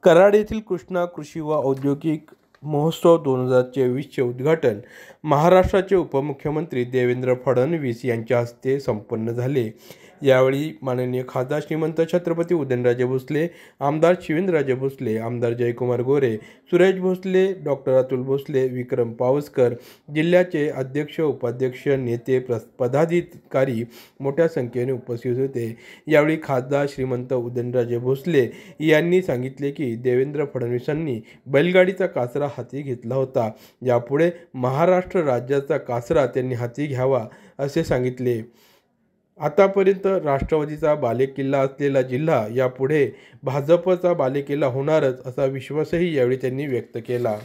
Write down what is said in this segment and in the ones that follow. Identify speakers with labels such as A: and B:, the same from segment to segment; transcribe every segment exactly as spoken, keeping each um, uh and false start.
A: कराड येथील कृष्णा कृषी व औद्योगिक महोत्सव दोन हजार चोवीसचे उद्घाटन महाराष्ट्राचे उपमुख्यमंत्री देवेंद्र फडणवीस यांच्या हस्ते संपन्न झाले। यावेळी माननीय खासदार श्रीमंत छत्रपती उदयनराजे भोसले, आमदार शिवेंद्रराजे भोसले, आमदार जयकुमार गोरे, सुरेश भोसले, डॉक्टर अतुल भोसले, विक्रम पावसकर, जिल्ह्याचे अध्यक्ष उपाध्यक्ष नेते पदाधिकारी मोठ्या संख्येने उपस्थित होते। यावेळी खासदार श्रीमंत उदयनराजे भोसले यांनी सांगितले की देवेंद्र फडणवीसांनी बैलगाडीचा कासरा हाती घेतला होता, यापुढे महाराष्ट्र राज्याचा कासरा त्यांनी हाती घ्यावा असे सांगितले। आतापर्यंत राष्ट्रवादीचा बालेकिल्ला असलेला जिल्हा यापुढे भाजपचा बालेकिल्ला होणारच असा विश्वासही यावेळी त्यांनी व्यक्त केला।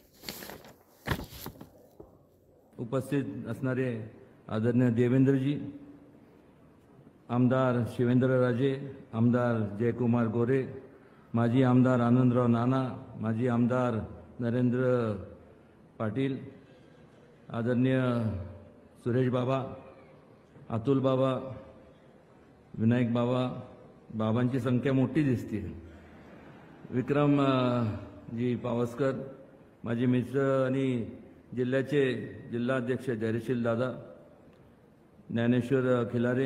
B: उपस्थित असणारे आदरणीय देवेंद्रजी, आमदार शिवेंद्रराजे, आमदार जयकुमार गोरे, माजी आमदार आनंदराव नाना, माजी आमदार नरेंद्र पाटील, आदरणीय सुरेश बाबा, अतुल बाबा, विनायक बाबा, बाबांची संख्या मोठी दिसते। विक्रम जी पावसकर, माझे मित्र आणि जिल्ह्याचे जिल्हाध्यक्ष धैर्यशील दादा, ज्ञानेश्वर खिलारे,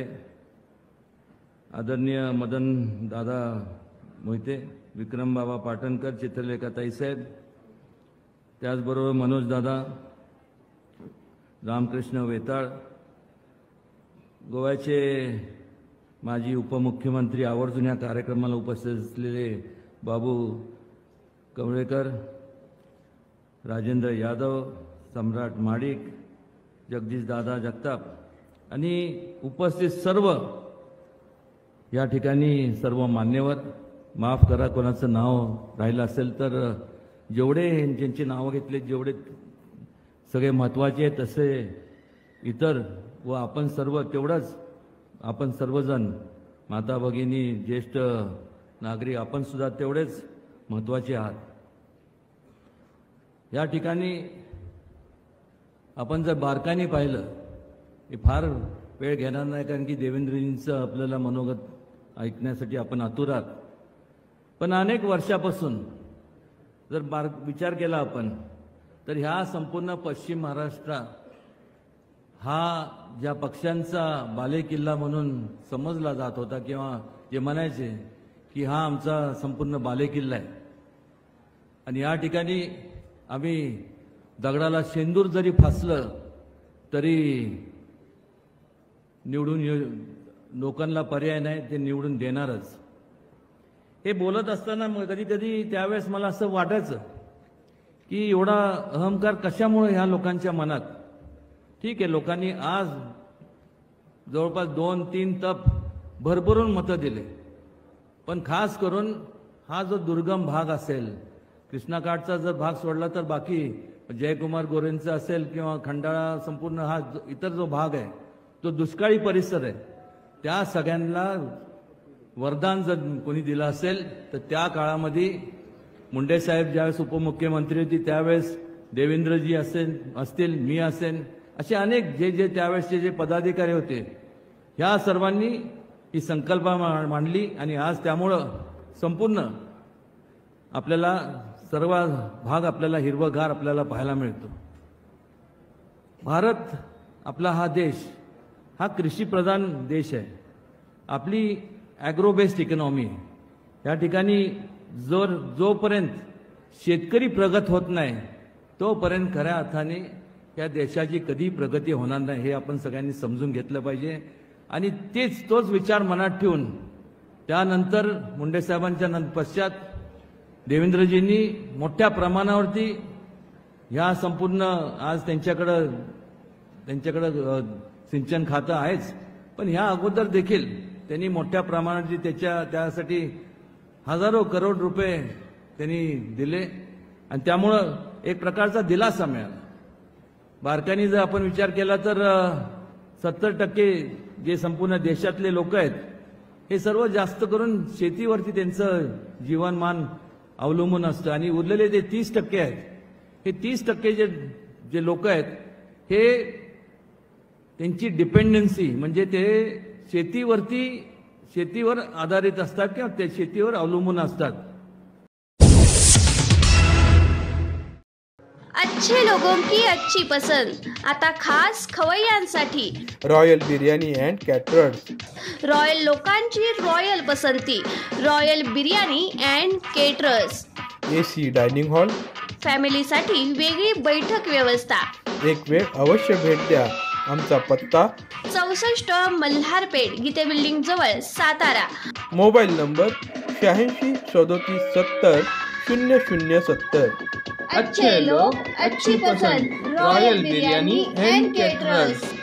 B: आदरणीय मदन दादा मोहिते, विक्रम बाबा पाटणकर, चित्रलेखा ताईसाहेब, त्याचबरोबर मनोज दादा, रामकृष्ण वेताळ, गोव्याचे माजी उपमुख्यमंत्री, आवर्जून या कार्यक्रमाला उपस्थित असलेले बाबू कवळेकर, राजेंद्र यादव, सम्राट माडिक, जगदीश दादा जगताप आणि उपस्थित सर्व या ठिकाणी सर्व मान्यवर, माफ करा कोणाचं नाव राहिलं असेल तर, जेवढे ज्यांची नावं घेतले जेवढे सगळे महत्त्वाचे तसे इतर व आपण सर्व तेवढंच, आपण सर्वजण माता भगिनी, ज्येष्ठ नागरिक, आपण सुद्धा तेवढेच महत्त्वाचे आहात। या ठिकाणी आपण जर बारकाईने पाहिलं, हे फार वेळ घेणार नाही कारण की देवेंद्रजींचं आपल्याला मनोगत ऐकण्यासाठी आपण आतुर आहात। पण अनेक वर्षापासून जर बार विचार केला आपण तर ह्या संपूर्ण पश्चिम महाराष्ट्र हा ज्या पक्षांचा बालेकिल्ला म्हणून समजला जात होता किंवा जे म्हणायचे की हा आमचा संपूर्ण बालेकिल्ला आहे, आणि या ठिकाणी आम्ही दगडाला शेंदूर जरी फासलं तरी निवडून लोकांना पर्याय नाही, ते निवडून देणारच। हे बोलत असताना कधी कधी त्यावेळेस मला असं वाटायचं की एवढा अहंकार कशामुळे ह्या लोकांच्या मनात। ठीक आहे, लोकांनी आज जवळपास दोन तीन तप भरभरून मतं दिले, पण खास करून हा जो दुर्गम भाग असेल, कृष्णाकाठचा जर भाग सोडला तर बाकी जयकुमार गोरेंचा असेल किंवा खंडाळा, संपूर्ण हा इतर जो भाग आहे तो दुष्काळी परिसर आहे, त्या सगळ्यांना वरदान जर कोणी दिलं असेल तर त्या काळामध्ये मुंडे साहेब ज्यावेळेस उपमुख्यमंत्री होती त्यावेळेस देवेंद्रजी असेल असतील, मी असेल, असे अनेक जे जे त्यावेळेसचे जे पदाधिकारी होते, ह्या सर्वांनी ही संकल्पना मांडली आणि आज त्यामुळं संपूर्ण आपल्याला सर्व भाग आपल्याला हिरवगार आपल्याला पाहायला मिळतो। भारत आपला हा देश हा कृषीप्रधान देश आहे, आपली ॲग्रो बेस्ड इकॉनॉमी आहे। या ठिकाणी जर जोपर्यंत शेतकरी प्रगत होत नाही तोपर्यंत खऱ्या अर्थाने या देशाची कधी प्रगती होणार नाही, हे आपण सगळ्यांनी समजून घेतलं पाहिजे। आणि तेच तोच विचार मनात ठेवून त्यानंतर मुंडे साहेबांच्या पश्चात देवेंद्रजींनी मोठ्या प्रमाणावरती ह्या संपूर्ण आज त्यांच्याकडं त्यांच्याकडं सिंचन खातं आहेच, पण ह्या अगोदर देखील त्यांनी मोठ्या प्रमाणात त्याच्या त्यासाठी हजारो करोड रुपये त्यांनी दिले आणि त्यामुळं एक प्रकारचा दिलासा मिळाला। बारकाईने जर आपण विचार केला तर सत्तर टक्के जे संपूर्ण देशातले लोक आहेत हे सर्व जास्त करून शेतीवरती त्यांचं जीवनमान अवलंबून असतं, आणि उरलेले जे तीस टक्के आहेत, हे तीस टक्के जे जे लोक आहेत हे त्यांची डिपेंडन्सी म्हणजे ते शेतीवरती शेतीवर आधारित असतात किंवा ते शेतीवर अवलंबून असतात।
C: अच्छे लोगों की अच्छी पसंद आता खास खवय्यांसाठी
A: royal biryani and caterers.
C: Royal लोकांची रॉयल पसंती royal biryani and caterers.
A: A C dining hall.
C: फॅमिलीसाठी वेगळी बैठक व्यवस्था.
A: एक वेळ अवश्य भेट द्या. आमचा पत्ता
C: चौसष्ट मल्हारपेठ गीते बिल्डिंग जवळ सातारा.
A: मोबाईल नंबर शहाऐंशी सदोतीस सत्तर शून्य शून्य सत्तर.
C: अच्छे लोक अच्छी पसंद रॉयल बिर्याणी अँड केटरर्स.